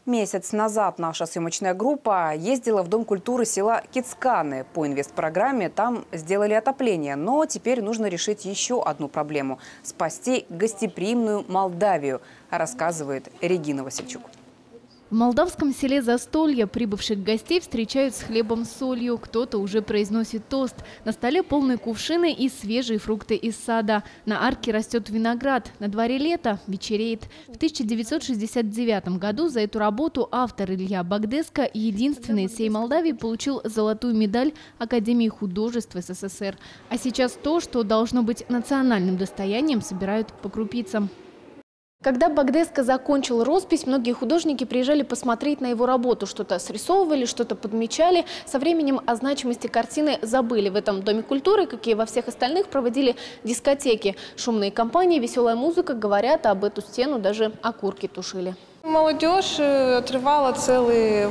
Месяц назад наша съемочная группа ездила в Дом культуры села Кицканы. По инвестпрограмме там сделали отопление. Но теперь нужно решить еще одну проблему – спасти гостеприимную Молдавию, рассказывает Регина Васильчук. В молдавском селе Застолье прибывших гостей встречают с хлебом с солью. Кто-то уже произносит тост. На столе полные кувшины и свежие фрукты из сада. На арке растет виноград. На дворе лето, вечереет. В 1969 году за эту работу автор Илья Багдеско, единственный из всей Молдавии, получил золотую медаль Академии художеств СССР. А сейчас то, что должно быть национальным достоянием, собирают по крупицам. Когда Багдеско закончил роспись, многие художники приезжали посмотреть на его работу. Что-то срисовывали, что-то подмечали. Со временем о значимости картины забыли. В этом Доме культуры, как и во всех остальных, проводили дискотеки. Шумные компании, веселая музыка, говорят, об эту стену даже окурки тушили. Молодежь отрывала целые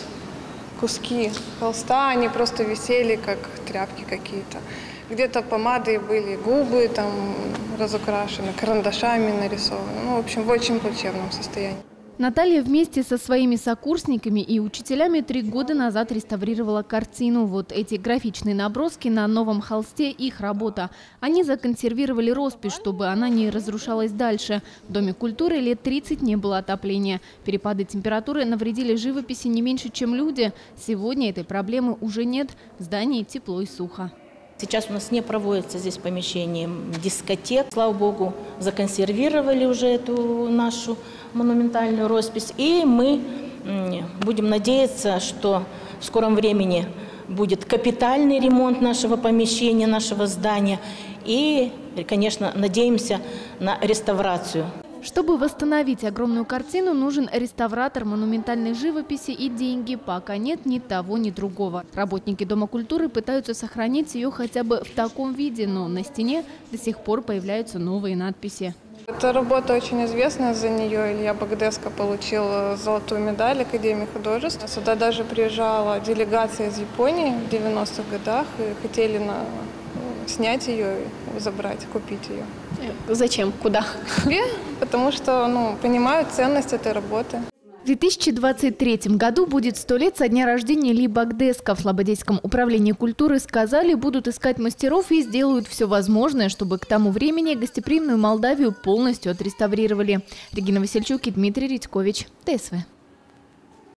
куски холста, они просто висели, как тряпки какие-то. Где-то помады были, губы там разукрашены, карандашами нарисованы. В общем, в очень плачевном состоянии. Наталья вместе со своими сокурсниками и учителями 3 года назад реставрировала картину. Вот эти графичные наброски на новом холсте – их работа. Они законсервировали роспись, чтобы она не разрушалась дальше. В Доме культуры лет 30 не было отопления. Перепады температуры навредили живописи не меньше, чем люди. Сегодня этой проблемы уже нет. В здании тепло и сухо. Сейчас у нас не проводится здесь помещение дискотек. Слава богу, законсервировали уже эту нашу монументальную роспись. И мы будем надеяться, что в скором времени будет капитальный ремонт нашего помещения, нашего здания. И, конечно, надеемся на реставрацию. Чтобы восстановить огромную картину, нужен реставратор монументальной живописи и деньги. Пока нет ни того, ни другого. Работники Дома культуры пытаются сохранить ее хотя бы в таком виде, но на стене до сих пор появляются новые надписи. Эта работа очень известная, за нее Илья Багдеско получил золотую медаль Академии художеств. Сюда даже приезжала делегация из Японии в 90-х годах и хотели снять ее, забрать, купить ее. Зачем? Куда? Себе, потому что понимают ценность этой работы. В 2023 году будет 100 лет со дня рождения Ильи Багдеско. В Слободейском управлении культуры сказали, будут искать мастеров и сделают все возможное, чтобы к тому времени гостеприимную Молдавию полностью отреставрировали. Регина Васильчук и Дмитрий Редькович, ТСВ.